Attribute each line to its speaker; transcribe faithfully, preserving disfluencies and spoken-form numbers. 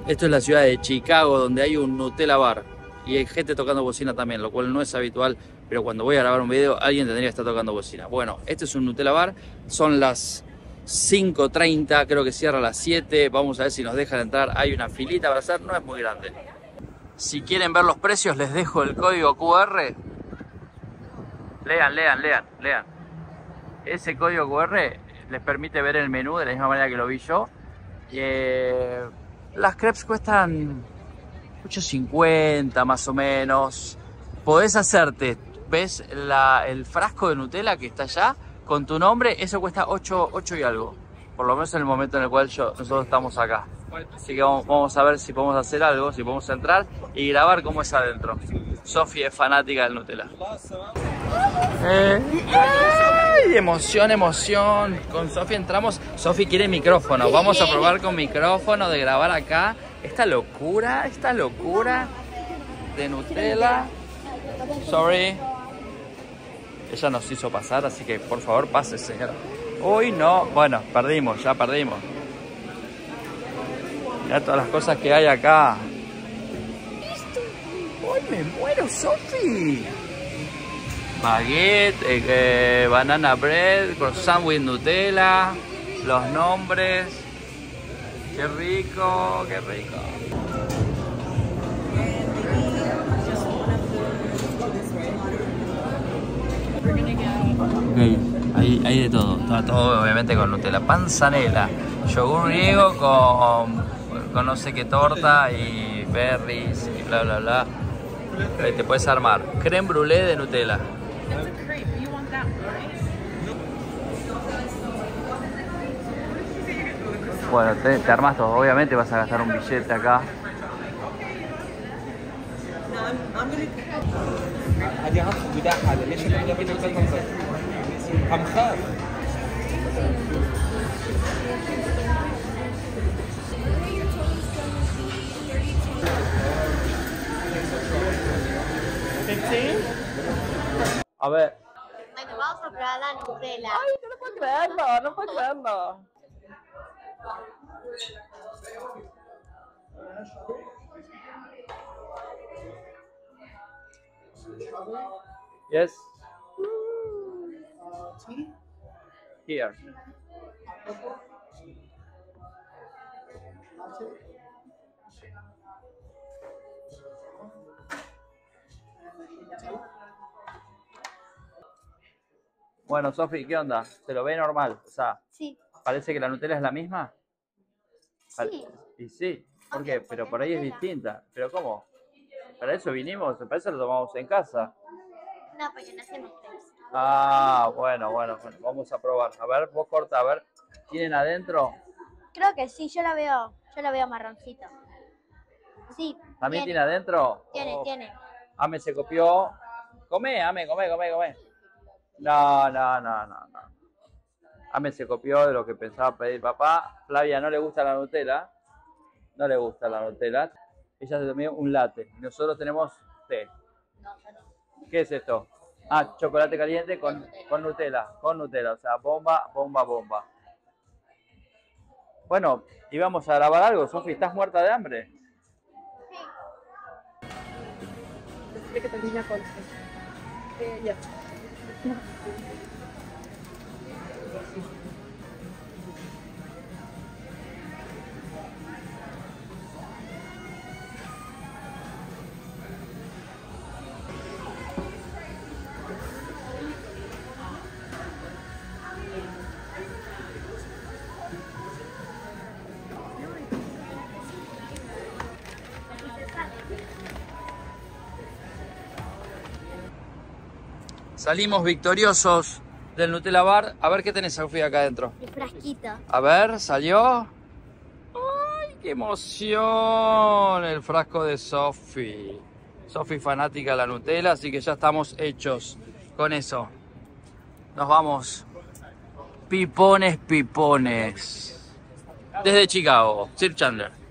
Speaker 1: Esto es la ciudad de Chicago, donde hay un Nutella bar. Y hay gente tocando bocina también, lo cual no es habitual. Pero cuando voy a grabar un video, alguien tendría que estar tocando bocina. Bueno, este es un Nutella bar. Son las cinco treinta, creo que cierra a las siete. Vamos a ver si nos dejan entrar. Hay una filita para hacer, no es muy grande. Si quieren ver los precios, les dejo el código Q R. Lean, lean, lean, lean. Ese código Q R les permite ver el menú de la misma manera que lo vi yo. Eh, las crepes cuestan ocho cincuenta más o menos. Podés hacerte, ¿ves la, el frasco de Nutella que está allá? Con tu nombre, eso cuesta ocho, ocho y algo. Por lo menos en el momento en el cual yo, nosotros estamos acá. Así que vamos, vamos a ver si podemos hacer algo, si podemos entrar y grabar cómo es adentro. Sofi es fanática del Nutella. Eh, ¡ay! Emoción, emoción. Con Sofi entramos. Sofi quiere micrófono. Vamos a probar con micrófono de grabar acá. Esta locura, esta locura de Nutella. Sorry. Ella nos hizo pasar, así que por favor pase, señora. Uy, no. Bueno, perdimos, ya perdimos. Mirá todas las cosas que hay acá. ¡Uy, me muero, Sofi! Baguette, eh, eh, banana bread, croissant with Nutella, los nombres. ¡Qué rico, qué rico! Ok, hay, hay de todo, todo, todo obviamente con Nutella. Panzanela, yogur griego con, con no sé qué torta y berries y bla bla bla. Ahí te puedes armar. Creme brûlée de Nutella. Bueno, te, te armas todo. Obviamente vas a gastar un billete acá. A ver.
Speaker 2: Bueno, vamos a probar la Nutella.
Speaker 3: Ay, no puedo creerlo, no puedo creerlo.
Speaker 1: Yes. Here. Bueno, Sofi, ¿qué onda? ¿Se lo ve normal? O sea,
Speaker 2: Sí.
Speaker 1: ¿parece que la Nutella es la misma?
Speaker 2: Sí.
Speaker 1: Y sí, ¿por qué? Pero por ahí es distinta. ¿Pero cómo? Para eso vinimos, para eso lo tomamos en casa.
Speaker 2: No, porque no hacemos crepes.
Speaker 1: Ah, bueno, bueno, bueno, vamos a probar. A ver, vos corta, a ver. ¿Tienen adentro?
Speaker 2: Creo que sí, yo la veo, yo la veo marroncito. Sí.
Speaker 1: ¿También tiene adentro?
Speaker 2: Tiene,
Speaker 1: Oh.
Speaker 2: tiene.
Speaker 1: Ame se copió. Come, Ame, come, come, come. No, no, no, no, no. Ame se copió de lo que pensaba pedir papá. Flavia no le gusta la Nutella. No le gusta la Nutella. Ella se tomó un latte. Nosotros tenemos té. ¿Qué es esto? Ah, chocolate caliente con, con Nutella. Con Nutella. O sea, bomba, bomba, bomba. Bueno, íbamos a grabar algo. Sofi, ¿estás muerta de hambre?
Speaker 3: Decirle que termina con... Eh, ya.
Speaker 1: Salimos victoriosos del Nutella Bar. A ver qué tenés, Sofi, acá adentro.
Speaker 2: El frasquito.
Speaker 1: A ver, ¿salió? ¡Ay, qué emoción! El frasco de Sofi. Sofi fanática de la Nutella, así que ya estamos hechos con eso. Nos vamos. Pipones, pipones. Desde Chicago, Sir Chandler.